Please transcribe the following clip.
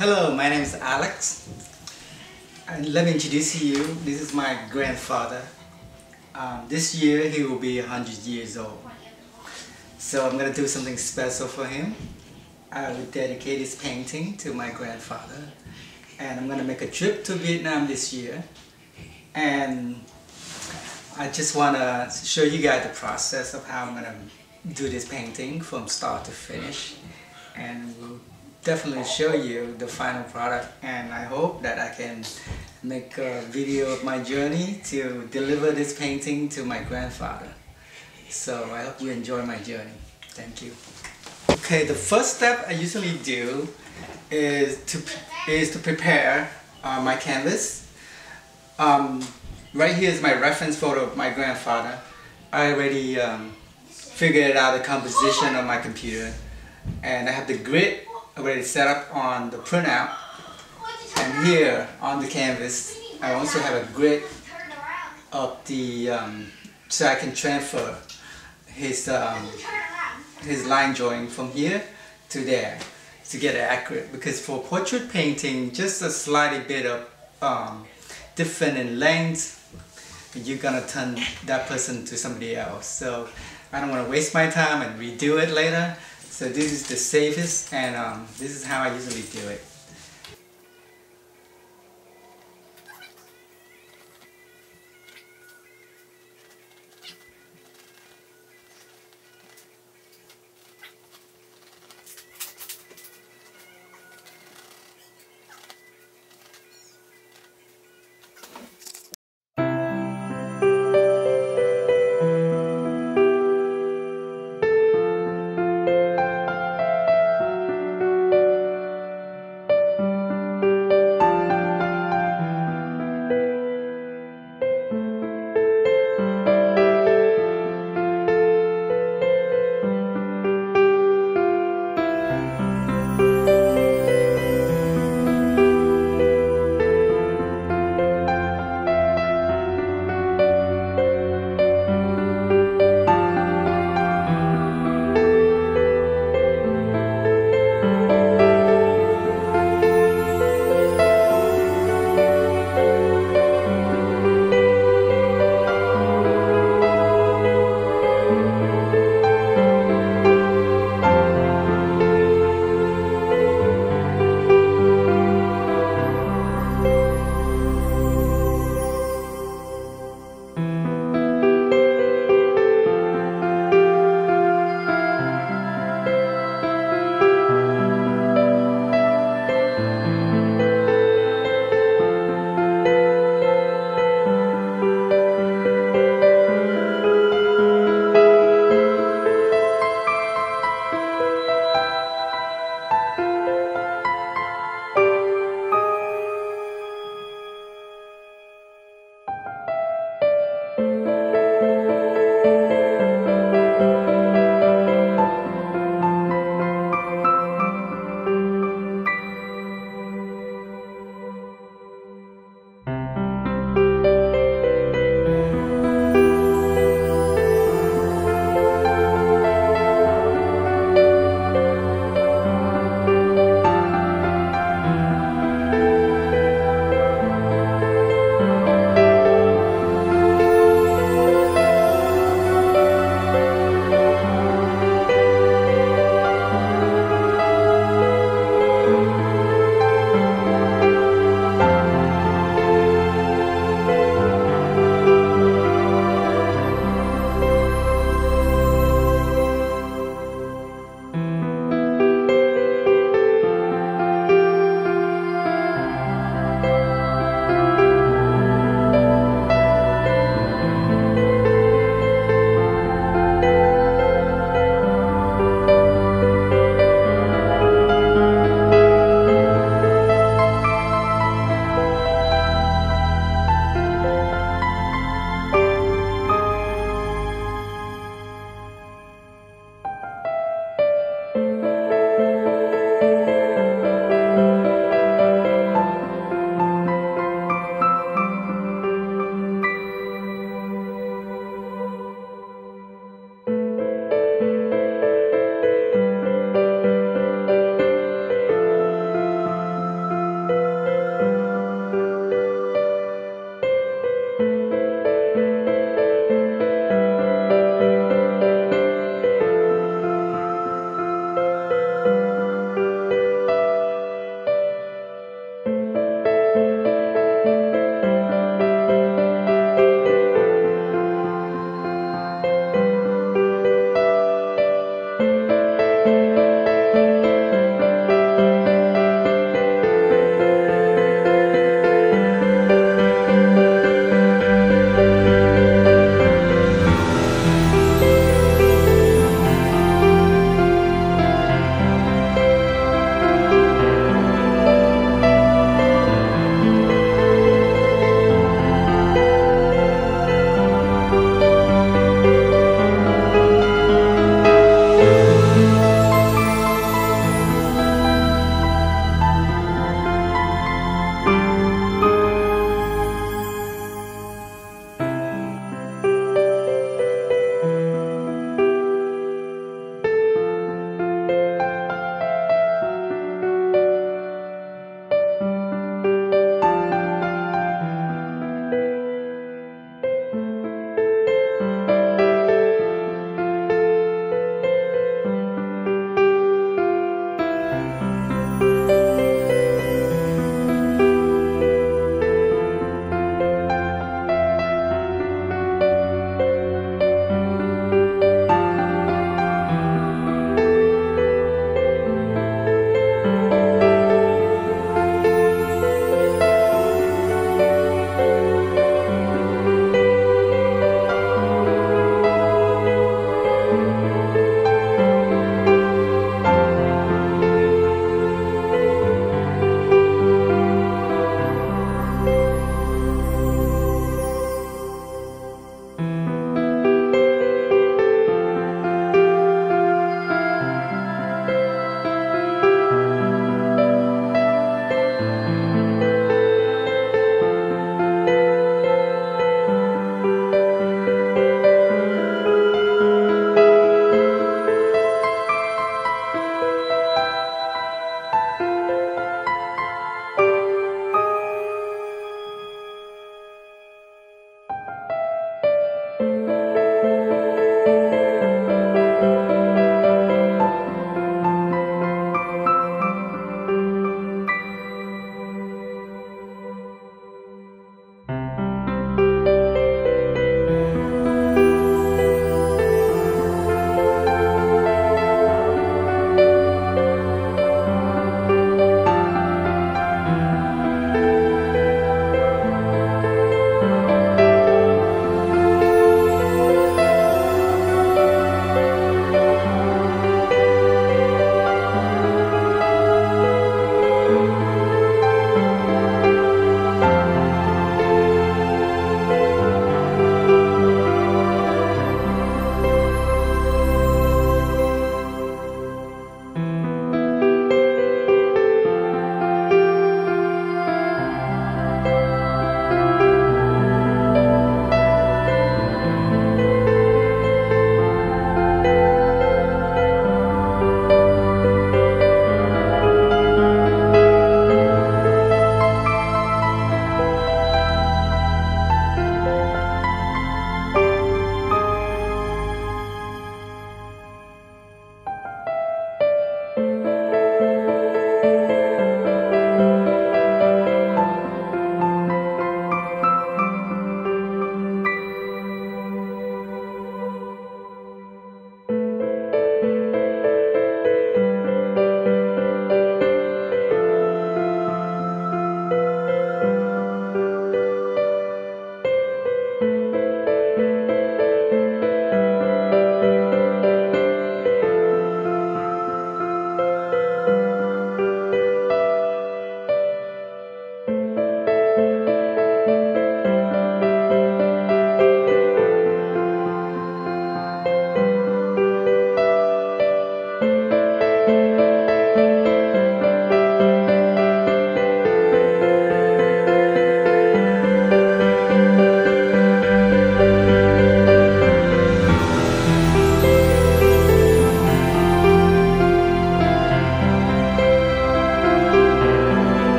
Hello, my name is Alex, and let me introduce you. This is my grandfather. This year he will be 100 years old. So I'm going to do something special for him. I will dedicate this painting to my grandfather, and I'm going to make a trip to Vietnam this year. And I just want to show you guys the process of how I'm going to do this painting from start to finish, and we'll definitely show you the final product. And I hope that I can make a video of my journey to deliver this painting to my grandfather. So I hope you enjoy my journey. Thank you. Okay, the first step I usually do is to prepare my canvas. Right here is my reference photo of my grandfather. I already figured out the composition on my computer, and I have the grid already set up on the printout. And here on the canvas, I also have a grid of the so I can transfer his line drawing from here to there to get it accurate. Because for portrait painting, just a slightly bit of different in length, you're gonna turn that person to somebody else. So I don't want to waste my time and redo it later. So this is the safest, and this is how I usually do it.